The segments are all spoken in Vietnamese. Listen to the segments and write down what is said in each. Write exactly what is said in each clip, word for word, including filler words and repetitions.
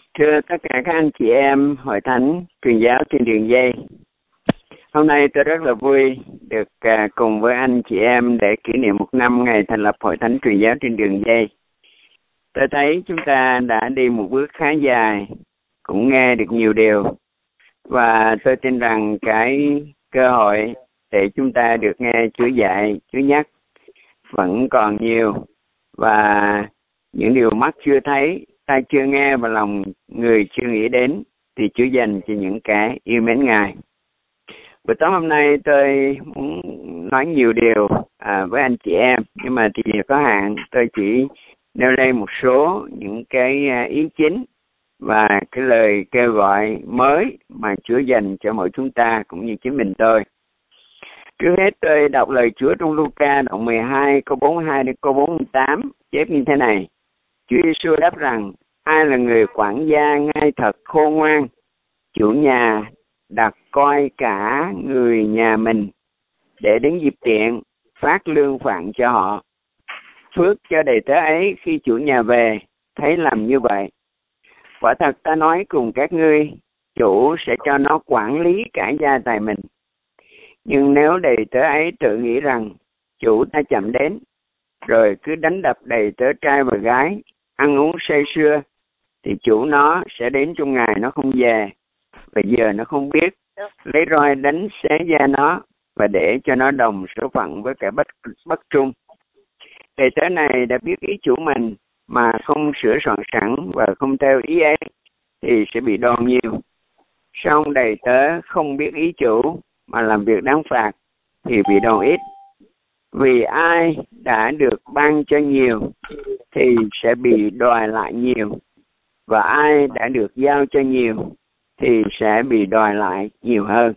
Thưa tất cả các anh chị em hội thánh truyền giáo trên đường dây, hôm nay tôi rất là vui được uh, cùng với anh chị em để kỷ niệm một năm ngày thành lập hội thánh truyền giáo trên đường dây. Tôi thấy chúng ta đã đi một bước khá dài, cũng nghe được nhiều điều, và tôi tin rằng cái cơ hội để chúng ta được nghe Chúa dạy, Chúa nhắc vẫn còn nhiều, và những điều mắt chưa thấy, tai chưa nghe và lòng người chưa nghĩ đến thì Chúa dành cho những cái yêu mến Ngài. Buổi tối hôm nay tôi muốn nói nhiều điều à, với anh chị em, nhưng mà thì có hạn, tôi chỉ nêu lên một số những cái ý chính và cái lời kêu gọi mới mà Chúa dành cho mỗi chúng ta cũng như chính mình tôi. Trước hết tôi đọc lời Chúa trong Luca đoạn mười hai câu bốn mươi hai đến câu bốn mươi tám, chép như thế này. Chúa Giêsu đáp rằng: ai là người quản gia ngay thật khôn ngoan, chủ nhà đặt coi cả người nhà mình, để đến dịp tiện phát lương phạn cho họ. Phước cho đầy tớ ấy khi chủ nhà về thấy làm như vậy. Quả thật ta nói cùng các ngươi, chủ sẽ cho nó quản lý cả gia tài mình. Nhưng nếu đầy tớ ấy tự nghĩ rằng chủ ta chậm đến, rồi cứ đánh đập đầy tớ trai và gái, ăn uống say sưa, thì chủ nó sẽ đến trong ngày nó không về, và giờ nó không biết, lấy roi đánh xé da nó và để cho nó đồng số phận với kẻ bất bất trung. Đầy tớ này đã biết ý chủ mình mà không sửa soạn sẵn và không theo ý ấy thì sẽ bị đòn nhiều. Song đầy tớ không biết ý chủ mà làm việc đáng phạt thì bị đòn ít. Vì ai đã được ban cho nhiều thì sẽ bị đòi lại nhiều, và ai đã được giao cho nhiều thì sẽ bị đòi lại nhiều hơn.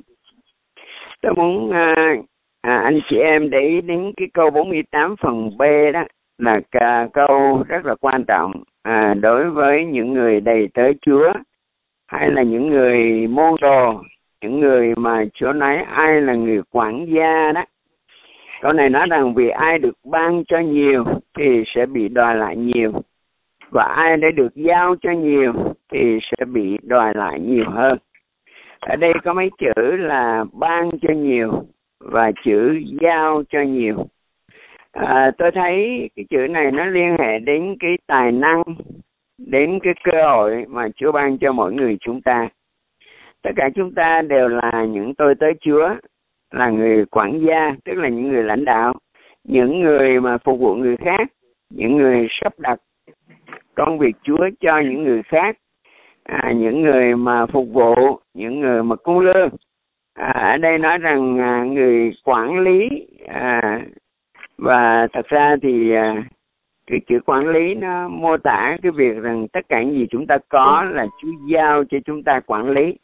Tôi muốn à, à, anh chị em để ý đến cái câu bốn mươi tám phần B đó, là cả câu rất là quan trọng à, đối với những người đầy tớ Chúa, hay là những người môn đồ, những người mà Chúa nói ai là người quản gia đó. Câu này nói rằng vì ai được ban cho nhiều thì sẽ bị đòi lại nhiều, và ai đã được giao cho nhiều thì sẽ bị đòi lại nhiều hơn. Ở đây có mấy chữ là ban cho nhiều và chữ giao cho nhiều. À, tôi thấy cái chữ này nó liên hệ đến cái tài năng, đến cái cơ hội mà Chúa ban cho mỗi người chúng ta. Tất cả chúng ta đều là những tôi tớ Chúa, là người quản gia, tức là những người lãnh đạo, những người mà phục vụ người khác, những người sắp đặt công việc Chúa cho những người khác, à, những người mà phục vụ, những người mà cung lương. À, ở đây nói rằng à, người quản lý, à, và thật ra thì à, cái chữ quản lý nó mô tả cái việc rằng tất cả những gì chúng ta có là Chúa giao cho chúng ta quản lý.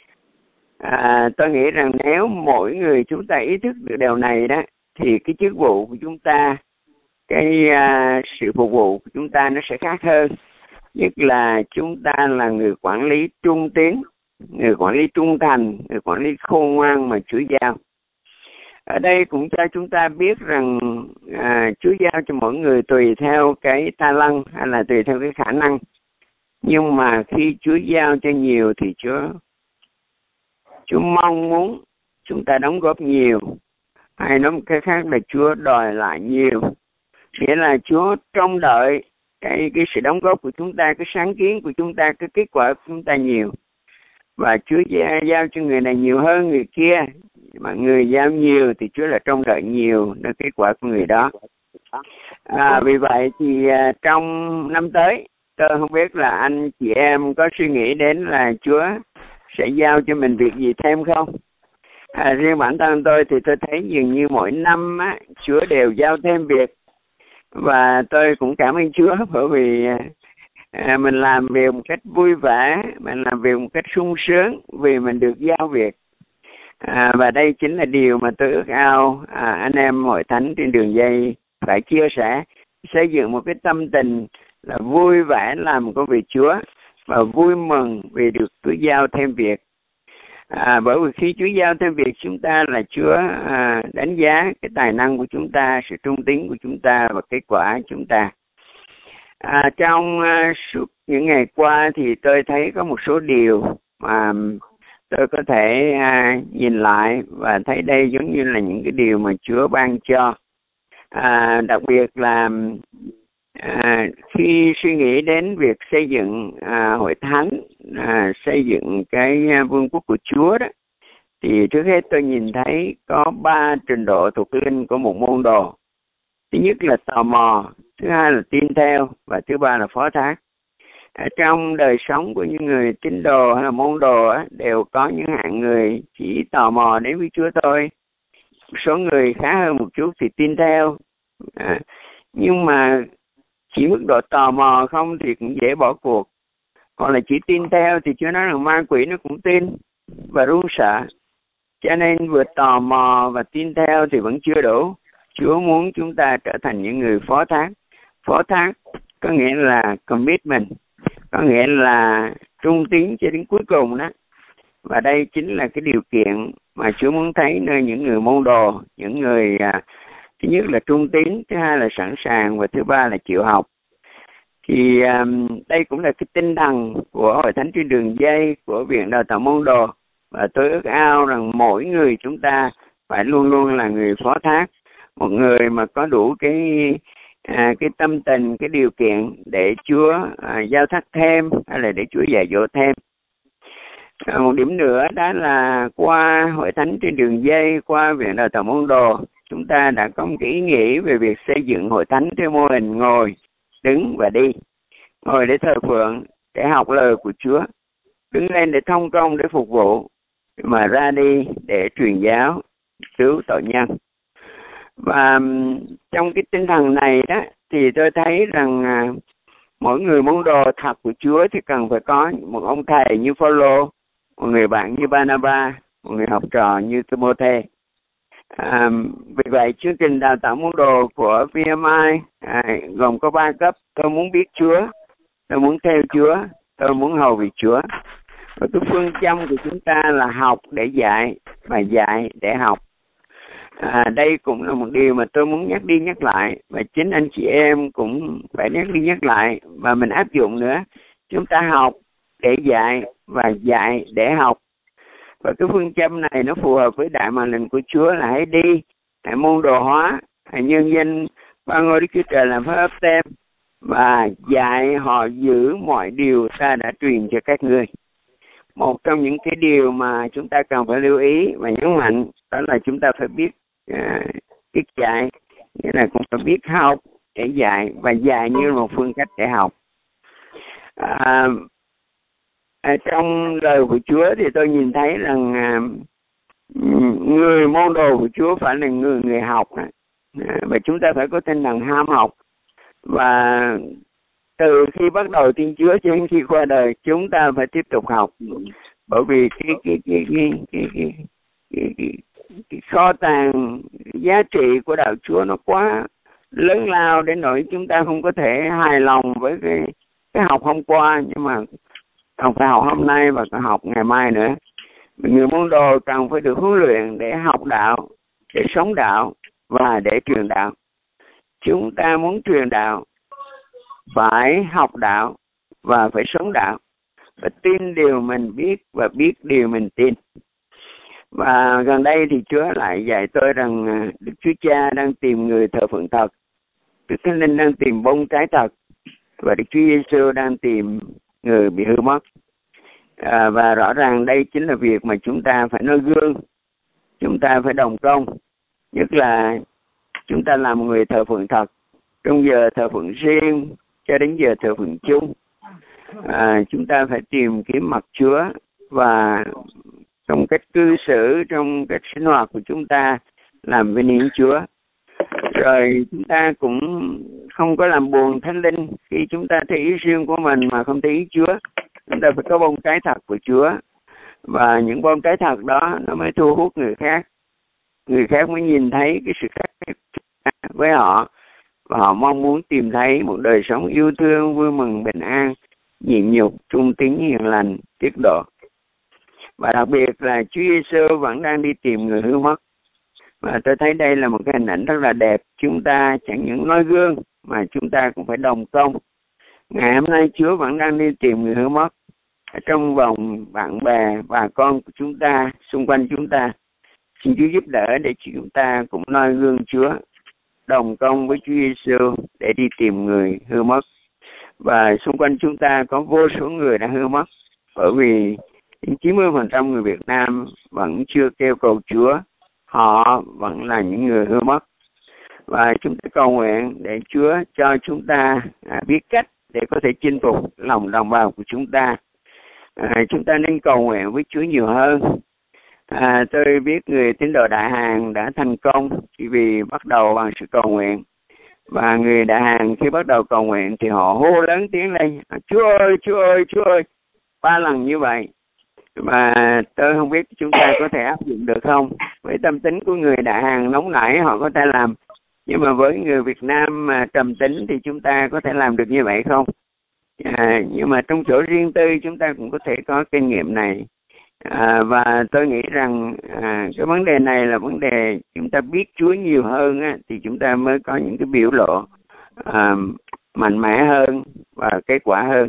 À, tôi nghĩ rằng nếu mỗi người chúng ta ý thức được điều này đó, thì cái chức vụ của chúng ta, cái uh, sự phục vụ của chúng ta nó sẽ khác hơn. Nhất là chúng ta là người quản lý trung tín, người quản lý trung thành, người quản lý khôn ngoan mà Chúa giao. Ở đây cũng cho chúng ta biết rằng à, Chúa giao cho mỗi người tùy theo cái talent hay là tùy theo cái khả năng. Nhưng mà khi Chúa giao cho nhiều thì Chúa Chúa mong muốn chúng ta đóng góp nhiều, hay nói một cái khác là Chúa đòi lại nhiều. Nghĩa là Chúa trông đợi cái cái sự đóng góp của chúng ta, cái sáng kiến của chúng ta, cái kết quả của chúng ta nhiều. Và Chúa giao cho người này nhiều hơn người kia, mà người giao nhiều thì Chúa là trông đợi nhiều nơi kết quả của người đó. À, vì vậy thì à, trong năm tới, tôi không biết là anh chị em có suy nghĩ đến là Chúa sẽ giao cho mình việc gì thêm không? À, riêng bản thân tôi thì tôi thấy dường như mỗi năm á, Chúa đều giao thêm việc. Và tôi cũng cảm ơn Chúa bởi vì à, mình làm việc một cách vui vẻ, mình làm việc một cách sung sướng vì mình được giao việc. À, và đây chính là điều mà tôi ước ao à, anh em hội thánh trên đường dây phải chia sẻ, xây dựng một cái tâm tình là vui vẻ làm công việc Chúa và vui mừng vì được Chúa giao thêm việc. À, bởi vì khi Chúa giao thêm việc chúng ta là Chúa à, đánh giá cái tài năng của chúng ta, sự trung tín của chúng ta và kết quả của chúng ta. À, trong uh, suốt những ngày qua thì tôi thấy có một số điều mà tôi có thể uh, nhìn lại và thấy đây giống như là những cái điều mà Chúa ban cho. À, đặc biệt là à, khi suy nghĩ đến việc xây dựng à, hội thánh, à, xây dựng cái vương quốc của Chúa đó, thì trước hết tôi nhìn thấy có ba trình độ thuộc linh của một môn đồ. Thứ nhất là tò mò, thứ hai là tin theo và thứ ba là phó thác. Ở trong đời sống của những người tín đồ hay là môn đồ á, đều có những hạng người chỉ tò mò đến với Chúa thôi. Một số người khá hơn một chút thì tin theo. À, nhưng mà chỉ mức độ tò mò không thì cũng dễ bỏ cuộc. Còn là chỉ tin theo thì Chúa nói rằng ma quỷ nó cũng tin và run sợ. Cho nên vừa tò mò và tin theo thì vẫn chưa đủ. Chúa muốn chúng ta trở thành những người phó thác. Phó thác có nghĩa là commitment, có nghĩa là trung tín cho đến cuối cùng đó. Và đây chính là cái điều kiện mà Chúa muốn thấy nơi những người môn đồ, những người à, thứ nhất là trung tín, thứ hai là sẵn sàng và thứ ba là chịu học. Thì um, đây cũng là cái tinh thần của Hội Thánh Trên Đường Dây, của Viện Đào tạo Môn Đồ. Và tôi ước ao rằng mỗi người chúng ta phải luôn luôn là người phó thác, một người mà có đủ cái à, cái tâm tình, cái điều kiện để Chúa à, giao thác thêm hay là để Chúa dạy dỗ thêm. À, một điểm nữa đó là qua Hội Thánh Trên Đường Dây, qua Viện Đào tạo Môn Đồ, chúng ta đã có một cái ý nghĩ về việc xây dựng hội thánh theo mô hình ngồi, đứng và đi. Ngồi để thờ phượng, để học lời của Chúa. Đứng lên để thông công, để phục vụ. Mà ra đi để truyền giáo, cứu tội nhân. Và trong cái tinh thần này đó, thì tôi thấy rằng à, mỗi người môn đồ thật của Chúa thì cần phải có một ông thầy như Phaolô, một người bạn như Barnabas, một người học trò như Timôthê. À, vì vậy chương trình đào tạo môn đồ của vê em i à, gồm có ba cấp. Tôi muốn biết Chúa, tôi muốn theo Chúa, tôi muốn hầu việc Chúa. Và cái phương châm của chúng ta là học để dạy và dạy để học. À, đây cũng là một điều mà tôi muốn nhắc đi nhắc lại, và chính anh chị em cũng phải nhắc đi nhắc lại và mình áp dụng nữa. Chúng ta học để dạy và dạy để học. Và cái phương châm này nó phù hợp với đại mệnh lệnh của Chúa là hãy đi, hãy môn đồ hóa, hãy nhân danh ba ngôi Đức Chúa Trời làm phép ấp tem và dạy họ giữ mọi điều ta đã truyền cho các ngươi. Một trong những cái điều mà chúng ta cần phải lưu ý và nhấn mạnh đó là chúng ta phải biết uh, biết dạy, nghĩa là cũng phải biết học để dạy và dạy như một phương cách để học. À, À, trong lời của Chúa thì tôi nhìn thấy rằng à, người môn đồ của Chúa phải là người người học à, và chúng ta phải có tinh thần ham học, và từ khi bắt đầu tin Chúa cho đến khi qua đời chúng ta phải tiếp tục học, bởi vì cái cái cái cái cái cái, cái, cái, cái kho tàng giá trị của đạo Chúa nó quá lớn lao đến nỗi chúng ta không có thể hài lòng với cái cái học hôm qua, nhưng mà không phải học hôm nay và phải học ngày mai nữa. Người môn đồ cần phải được huấn luyện để học đạo, để sống đạo và để truyền đạo. Chúng ta muốn truyền đạo phải học đạo và phải sống đạo, phải tin điều mình biết và biết điều mình tin. Và gần đây thì Chúa lại dạy tôi rằng Đức Chúa Cha đang tìm người thờ phượng thật, Đức Thánh Linh đang tìm bông trái thật, và Đức Chúa Giêsu đang tìm người bị hư mất. À, và rõ ràng đây chính là việc mà chúng ta phải noi gương, chúng ta phải đồng công, nhất là chúng ta làm người thờ phượng thật, trong giờ thờ phượng riêng cho đến giờ thờ phượng chung. À, chúng ta phải tìm kiếm mặt Chúa, và trong cách cư xử, trong cách sinh hoạt của chúng ta làm vinh hiển Chúa. Rồi chúng ta cũng không có làm buồn Thánh Linh khi chúng ta thấy ý riêng của mình mà không thấy ý Chúa. Chúng ta phải có bông trái thật của Chúa, và những bông trái thật đó nó mới thu hút người khác. Người khác mới nhìn thấy cái sự khác biệt với họ, và họ mong muốn tìm thấy một đời sống yêu thương, vui mừng, bình an, nhịn nhục, trung tín, hiền lành, tiết độ. Và đặc biệt là Chúa Giêsu vẫn đang đi tìm người hư mất. Và tôi thấy đây là một cái hình ảnh rất là đẹp. Chúng ta chẳng những noi gương mà chúng ta cũng phải đồng công Ngày hôm nay Chúa vẫn đang đi tìm người hư mất ở trong vòng bạn bè, bà con của chúng ta, xung quanh chúng ta. Xin Chúa giúp đỡ để chúng ta cũng noi gương Chúa, đồng công với Chúa Giêsu để đi tìm người hư mất. Và xung quanh chúng ta có vô số người đã hư mất, bởi vì chín mươi phần trăm người Việt Nam vẫn chưa kêu cầu Chúa, họ vẫn là những người hư mất. Và chúng ta cầu nguyện để Chúa cho chúng ta à, biết cách để có thể chinh phục lòng đồng bào của chúng ta. À, chúng ta nên cầu nguyện với Chúa nhiều hơn. À, tôi biết người tín đồ Đại Hàn đã thành công chỉ vì bắt đầu bằng sự cầu nguyện. Và người Đại Hàn khi bắt đầu cầu nguyện thì họ hô lớn tiếng lên: Chúa ơi, Chúa ơi, Chúa ơi, ba lần như vậy. Mà tôi không biết chúng ta có thể áp dụng được không. Với tâm tính của người Đại Hàn nóng nảy họ có thể làm, nhưng mà với người Việt Nam mà trầm tính thì chúng ta có thể làm được như vậy không? À, nhưng mà trong chỗ riêng tư chúng ta cũng có thể có kinh nghiệm này. À, và tôi nghĩ rằng à, cái vấn đề này là vấn đề chúng ta biết Chúa nhiều hơn á, thì chúng ta mới có những cái biểu lộ à, mạnh mẽ hơn và kết quả hơn.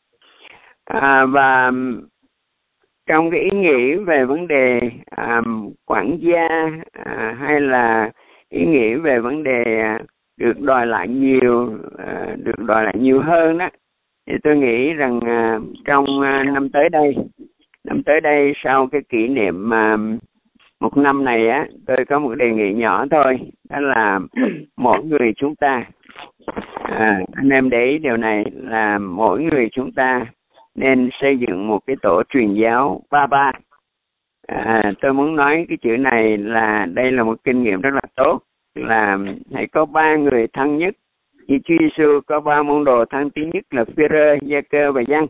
À, và trong cái ý nghĩ về vấn đề à, quản gia à, hay là ý nghĩ về vấn đề à, được đòi lại nhiều, à, được đòi lại nhiều hơn đó, thì tôi nghĩ rằng à, trong à, năm tới đây, năm tới đây sau cái kỷ niệm mà một năm này á, tôi có một đề nghị nhỏ thôi, đó là mỗi người chúng ta, à, anh em để ý điều này, là mỗi người chúng ta nên xây dựng một cái tổ truyền giáo ba ba. À, tôi muốn nói cái chữ này là đây là một kinh nghiệm rất là tốt, là hãy có ba người thân nhất. Như Chúa Giêsu có ba môn đồ thân tín nhất là Phi-rơ, Gia-cơ và Giăng.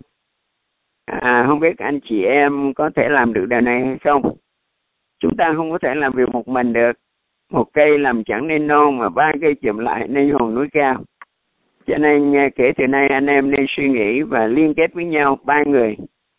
À, không biết anh chị em có thể làm được điều này hay không? Chúng ta không có thể làm việc một mình được. Một cây làm chẳng nên non, mà ba cây chụm lại nên hòn núi cao. Cho nên kể từ nay anh em nên suy nghĩ và liên kết với nhau ba người.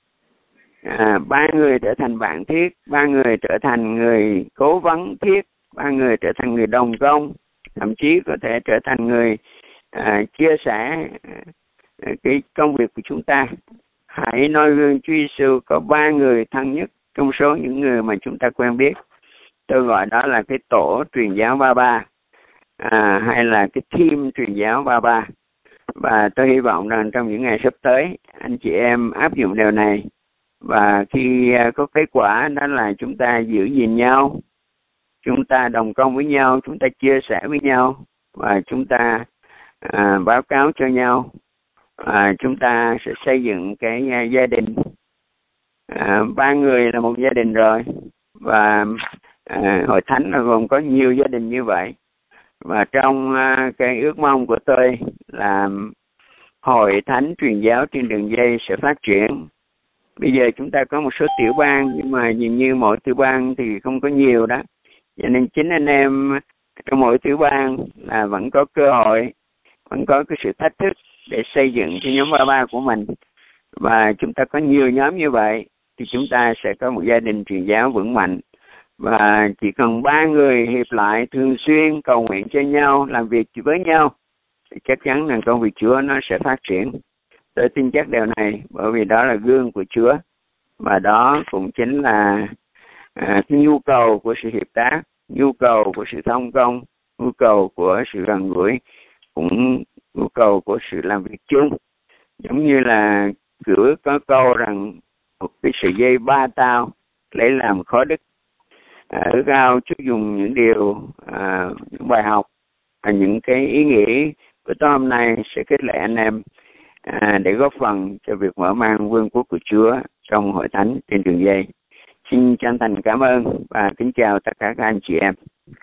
À, ba người trở thành bạn thiết, ba người trở thành người cố vấn thiết, ba người trở thành người đồng công, thậm chí có thể trở thành người à, chia sẻ à, cái công việc của chúng ta. Hãy noi gương Chúa Giêsu có ba người thân nhất trong số những người mà chúng ta quen biết. Tôi gọi đó là cái tổ truyền giáo ba ba, à, hay là cái team truyền giáo ba ba. Và tôi hy vọng rằng trong những ngày sắp tới anh chị em áp dụng điều này, và khi có kết quả đó là chúng ta giữ gìn nhau, chúng ta đồng công với nhau, chúng ta chia sẻ với nhau, và chúng ta à, báo cáo cho nhau. À, chúng ta sẽ xây dựng cái uh, gia đình. À, ba người là một gia đình rồi, và à, hội thánh là gồm có nhiều gia đình như vậy. Và trong uh, cái ước mong của tôi là hội thánh truyền giáo trên đường dây sẽ phát triển. Bây giờ chúng ta có một số tiểu bang, nhưng mà dường như mỗi tiểu bang thì không có nhiều đó. Cho nên chính anh em trong mỗi tiểu bang là vẫn có cơ hội, vẫn có cái sự thách thức để xây dựng cái nhóm ba ba của mình. Và chúng ta có nhiều nhóm như vậy thì chúng ta sẽ có một gia đình truyền giáo vững mạnh. Và chỉ cần ba người hiệp lại thường xuyên cầu nguyện cho nhau, làm việc với nhau, thì chắc chắn rằng công việc Chúa nó sẽ phát triển. Tôi tin chắc điều này bởi vì đó là gương của Chúa, và đó cũng chính là à, cái nhu cầu của sự hiệp tác, nhu cầu của sự thông công, nhu cầu của sự gần gũi, cũng nhu cầu của sự làm việc chung. Giống như là cửa có câu rằng một cái sợi dây ba tao lấy làm khó đứt. À, ước ao Chúa dùng những điều, à, những bài học, và những cái ý nghĩa của tối hôm nay sẽ kết lại anh em à, để góp phần cho việc mở mang vương quốc của Chúa trong hội thánh trên đường dây. Xin chân thành cảm ơn và kính chào tất cả các anh chị em.